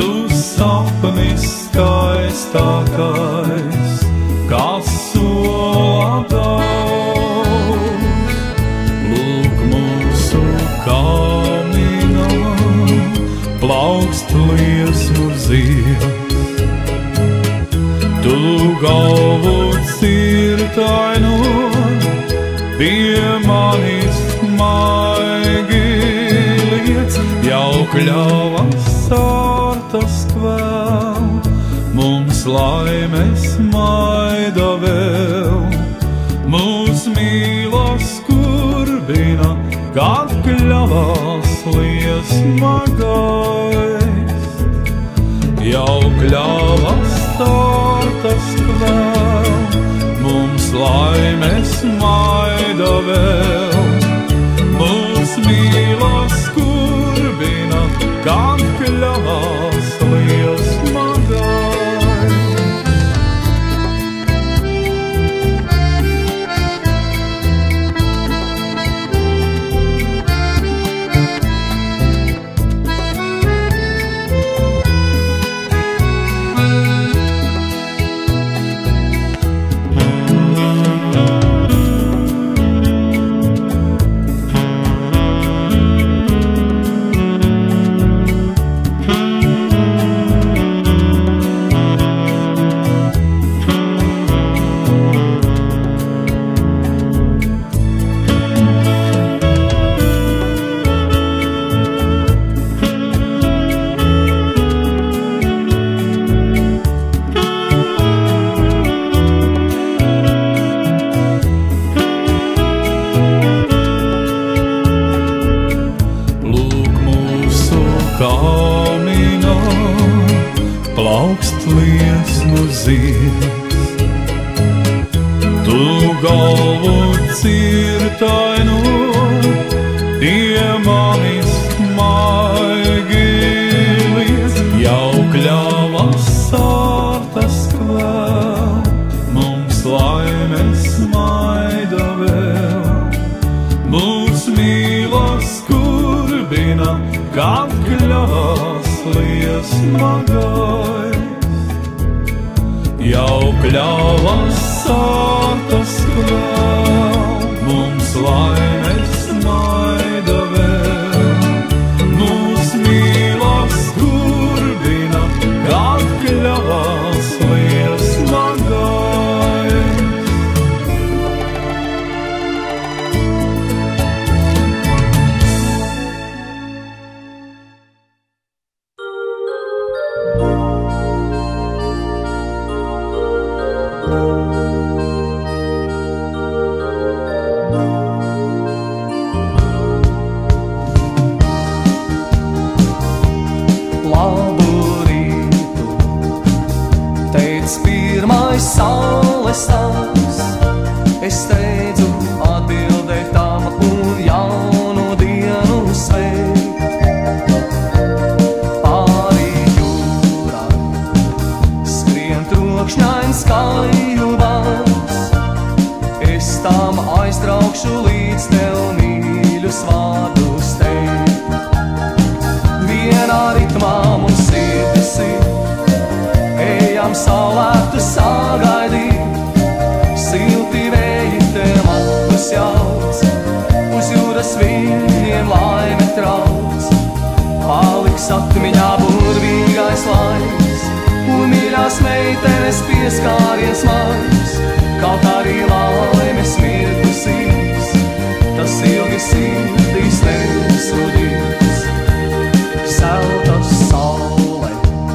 Tu sapnis skaistākais, kas sola daudz. Lūk mūsu kaminā, plaukst liesmu zieds. Tu galvu cirtaino, pie manis maigi liec, jau kļavas sārtas kvēl, mums laimes maida vēl. Mūs mīlas kurbina, kad kļavas liesma gais, jau kļavas sārtas kvēl, mums laimes maida vēl. Mūs mīlas kurbina, kad kļavas liesma gais. Kaminā plaukst liesmu zieds. Tu galvu cirtaino, tie manis maigi liec, jau kļavas sārtas kvēl, mums laimes maida vēl. Mūs mīlas kurbina, kad kļavas liesma gais, jau kļavas sārtas kvēl, mums laimes maida vēl. Mūs mīlas kurbina, kad kļavas liesma gais. Saules stāvs, es steidzu atbildēt tam un jaunu dienu sveikt. Pāri jūrai skrien trokšņains kailbārs, es tam aiztraukšu līdz tev mīļus vārdus teikt. Vienā ritmā mums sirdis ir, ejam saulētu sagaidīt, silti vēji te matus jauc, uz jūras viņiem laime trauc. Paliks atmiņā burvīgais laiks, un mīļās meitenes pieskāriens mājs, kaut arī laimes mirklis īs, tas ilgi sirdīs nesudīs. Zelta saule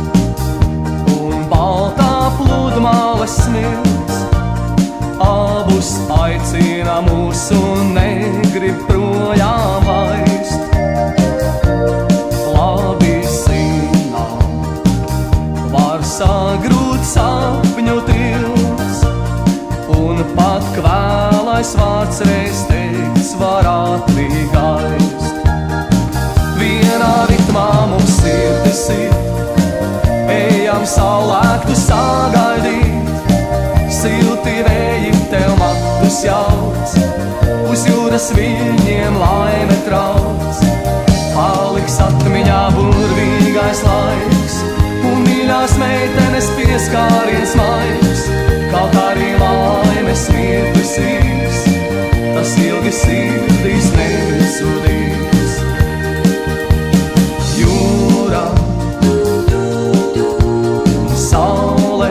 baltā pludmales smilts, abus aicina mūs un negrib projām laist. Labi zinām, var sagrūt sapņu tilts, un pat kvēlais vārds reiz teikts var atligaist. Vienā ritmā mums sirdis ir, ejam saulēktu sagaidīt, silti vēji tev matus jauc, uz jūras viņiem laime trauc. Paliks atmiņā burvīgais laiks, mīļās meitenes pieskāriens maigs, kaut arī laimes mirklis īs, tas ilgi sirdīs nezudīs. Jūra, saule,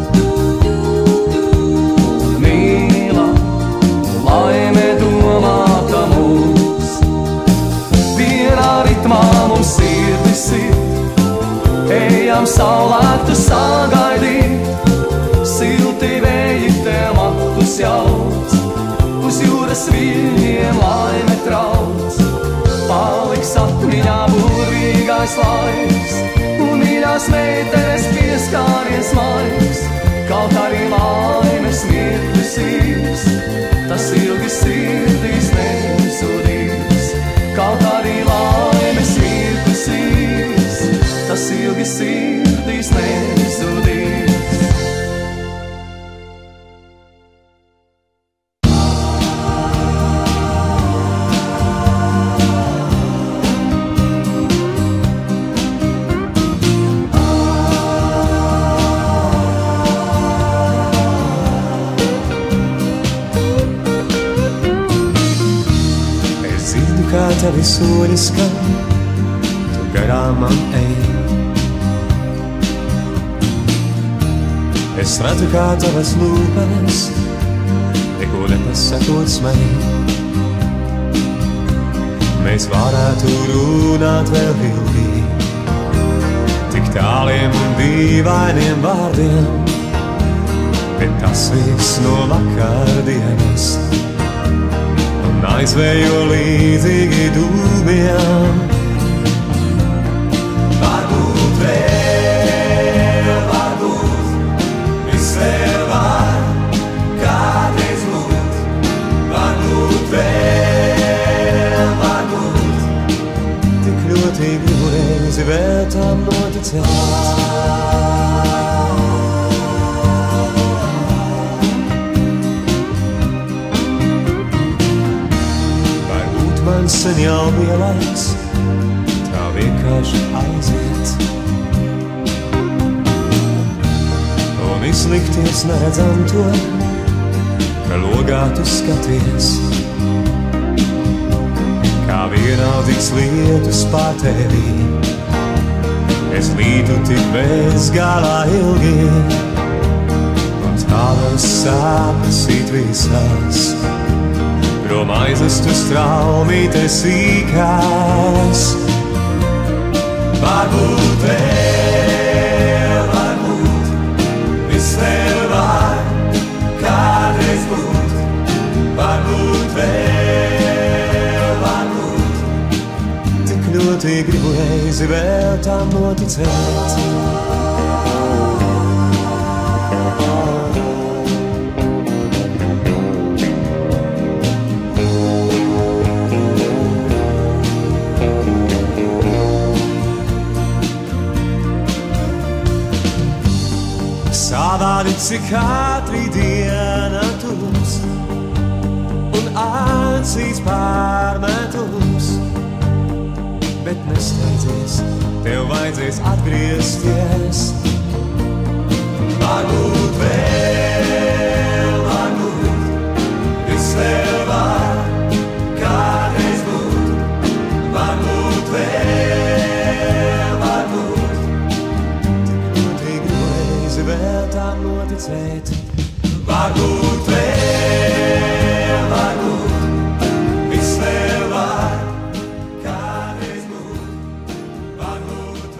mīla, laime domāta mūs. Vienā ritmā mums sirdis ir, ejam saulētu sagaidīt, silti vēji tev matus jauc, uz jūras viļņiem laime trauc. Paliks atmiņā burvīgais laiks, un mīļās meitenes pieskāriens maigs, kaut arī laimes mirklis īs, tas ilgi sirdīs nezudīs. Kaut arī laimes mirklis īs, tas ilgi sirdīs nezudīs. Kā tavi soļi skan, tu garām man ej. Es redzu, kā tavas lūpas, neko nepasakot smej. Mēs varētu runāt vēl ilgi, tik tāliem un dīvainiem vārdiem, bet tas viss no vakardienas aizvējo līdzīgi dūmiem. Varbūt viss vēl var kādreiz būt. Varbūt tik ļoti gribu reizi vēl tam noticēt. Sen jau bija laiks tā vienkārši aiziet un izlikties neredzam to, ka logā tu skaties, kā vienaldzīgs lietus pār tevi. Es līdu tik bez galā ilgi un tādas sāpes it visās, prom aizvestu straumītes sīkās. Varbūt viss vēl var kādreiz būt. Varbūt tik ļoti gribu reizi vēl tam noticēt. Savādi cik katri diena tūs un acīs pārmetums, bet nesteidzies, tev vajadzēs atgriezties. Varbūt viss vēl var kādreiz būt. Varbūt vēl tam noticēt. Varbūt viss vēl var kādreiz būt. Varbūt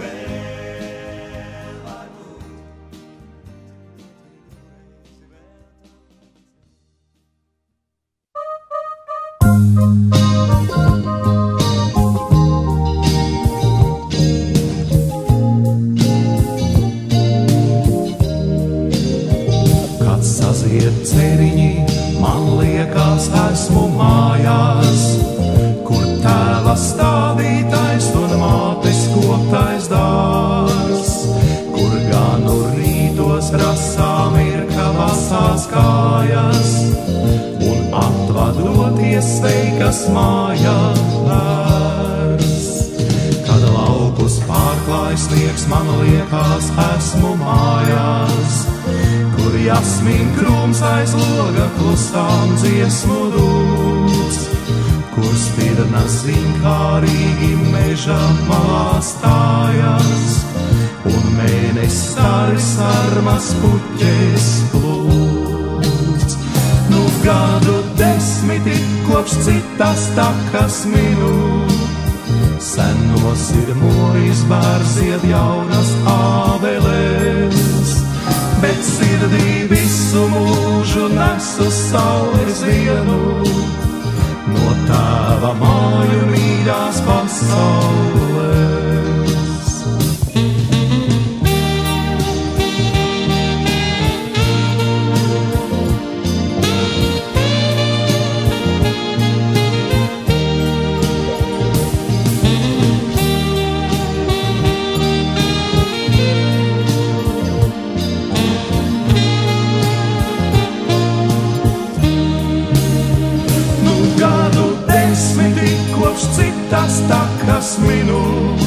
Ceriņi, man liekas, esmu mājās, kur tēva stādītais un mātes koptais dārs, kur ganu rītos rasā mirka vasās kājas un atvadoties sveikas mājās. Kad laukus pārklājas prieks man liekas esmu mājās, kur jasmīn krūms aiz loga klusām dziesmu dūts, kur stirna zinkārīgi meža malā stājas, un mēnesis stari sarmas puķēs plūts. Nu gadu 10 kopš citas takas minu, senos ir mojas bērzied jaunas ābeles, bet sirdī visu mūžu nesu saules vienu, no tava māju mīļās pasaules. Citas takas minu,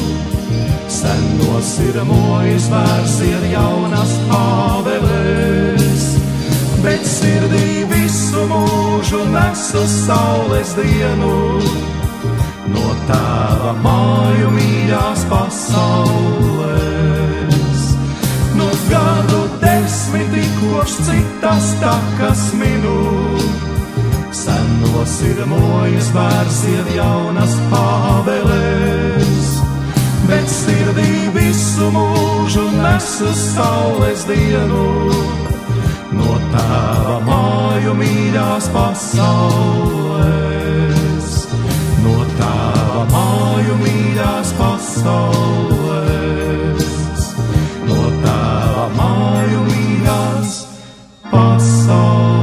senos ir mojas bērzied jaunas ābeles, bet sirdī visu mūžu nesu saules dienu, no tava māju mīļās pasaules. Nu gadu 10 kopš citas takas minu, senos ir mojas bērzied jaunas ābeles, bet sirdī visu mūžu nesu saules dienu, no tava māju mīļās pasaules, no tava māju mīļās pasaules, no tava māju mīļās pasaules.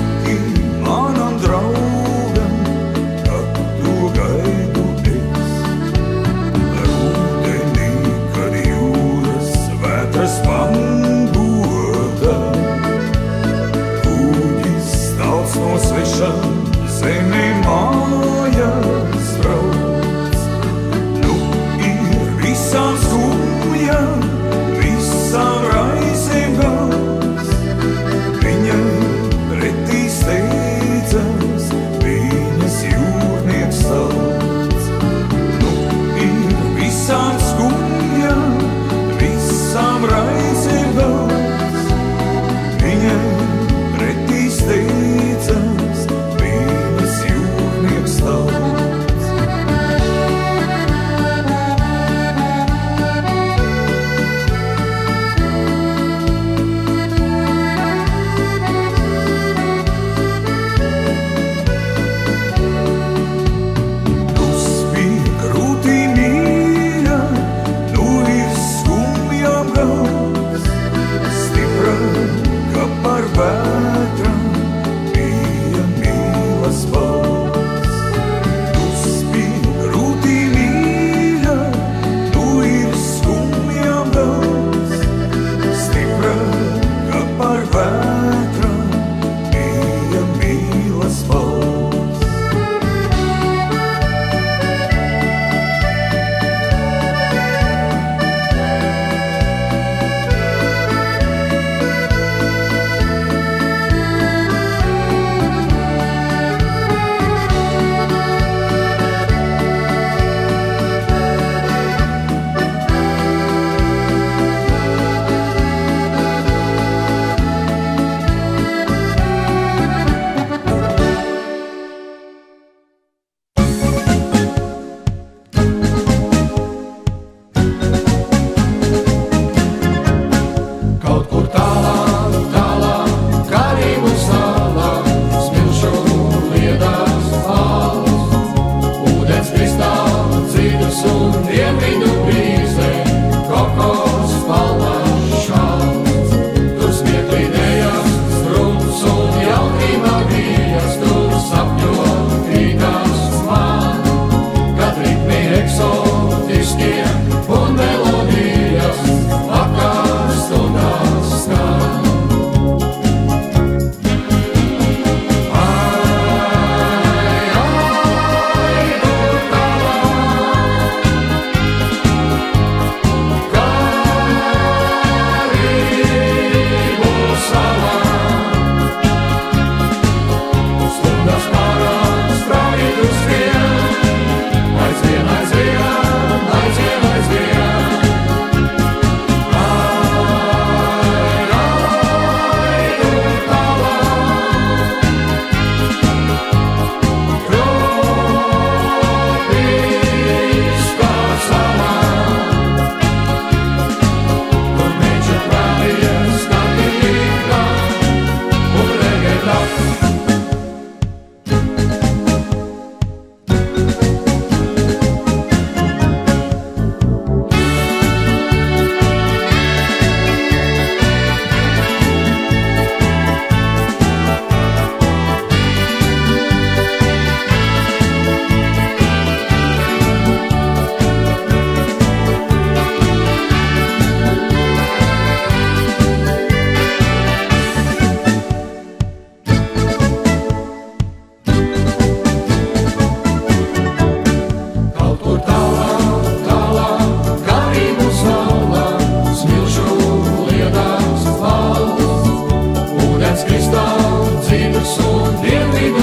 Manam draugam, kad tu gaidu es. dienvidu